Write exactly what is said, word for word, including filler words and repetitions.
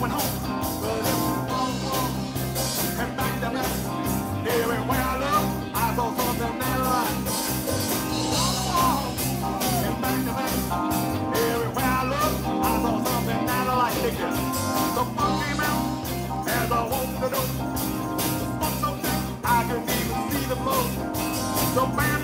going home. But it's wrong, wrong, and bang the bang. Everywhere I look, I saw something that I like. Wrong, wrong, and bang the bang. Everywhere I look, I saw something that I like. Dig this. The funk came out as I walked the door. The funk so thick, I couldn't even see the floor. The band